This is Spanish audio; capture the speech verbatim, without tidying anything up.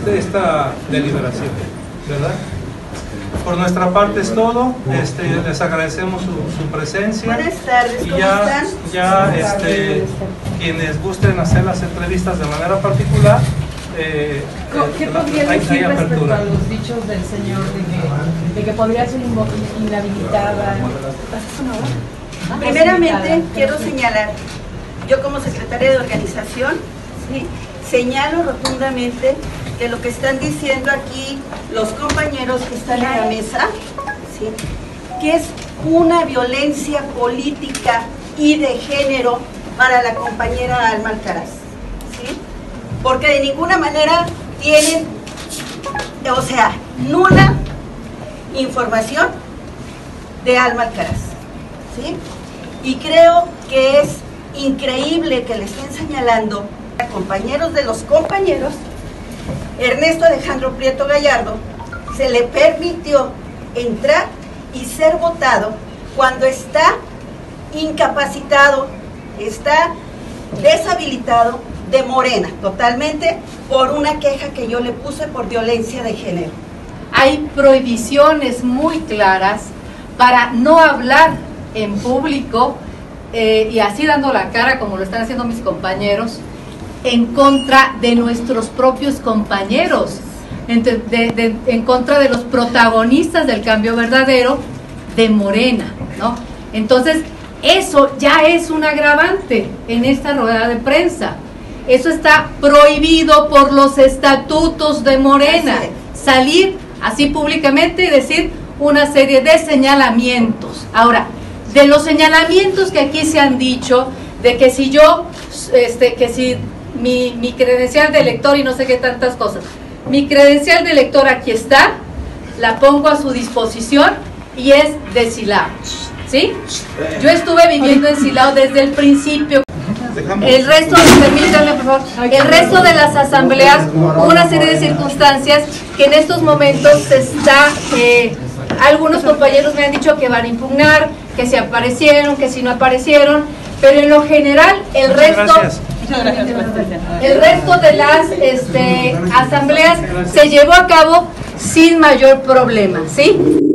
este, esta deliberación, ¿verdad? Por nuestra parte es todo. Este, les agradecemos su, su presencia. Buenas tardes, ¿cómo y ya, están? ya este, quienes gusten hacer las entrevistas de manera particular, eh, ¿qué eh, podría hay, decir hay respecto apertura. a los dichos del señor de que, de que podría ser inhabilitada? Primeramente, quiero señalar, yo como secretaria de organización, ¿sí?, señalo rotundamente que lo que están diciendo aquí los compañeros que están en la mesa, ¿sí?, que es una violencia política y de género para la compañera Alma Alcaraz, ¿sí?, porque de ninguna manera tienen, o sea, nula información de Alma Alcaraz, ¿sí? Y creo que es increíble que le estén señalando a compañeros de los compañeros. Ernesto Alejandro Prieto Gallardo se le permitió entrar y ser votado cuando está incapacitado, está deshabilitado de Morena, totalmente, por una queja que yo le puse por violencia de género. Hay prohibiciones muy claras para no hablar en público eh, y así dando la cara como lo están haciendo mis compañeros en contra de nuestros propios compañeros, en, de, de, en contra de los protagonistas del cambio verdadero de Morena, ¿no? Entonces eso ya es un agravante en esta rueda de prensa. Eso está prohibido por los estatutos de Morena, salir así públicamente y decir una serie de señalamientos. Ahora, de los señalamientos que aquí se han dicho, de que si yo, este, que si mi, mi credencial de elector y no sé qué tantas cosas, mi credencial de elector aquí está, la pongo a su disposición y es de Silao, ¿sí? Yo estuve viviendo en Silao desde el principio. El resto, permítanme por favor, el resto de las asambleas, una serie de circunstancias que en estos momentos se está, eh, algunos compañeros me han dicho que van a impugnar, que si aparecieron, que si no aparecieron, pero en lo general el resto, el resto de las este, asambleas se llevó a cabo sin mayor problema, ¿sí?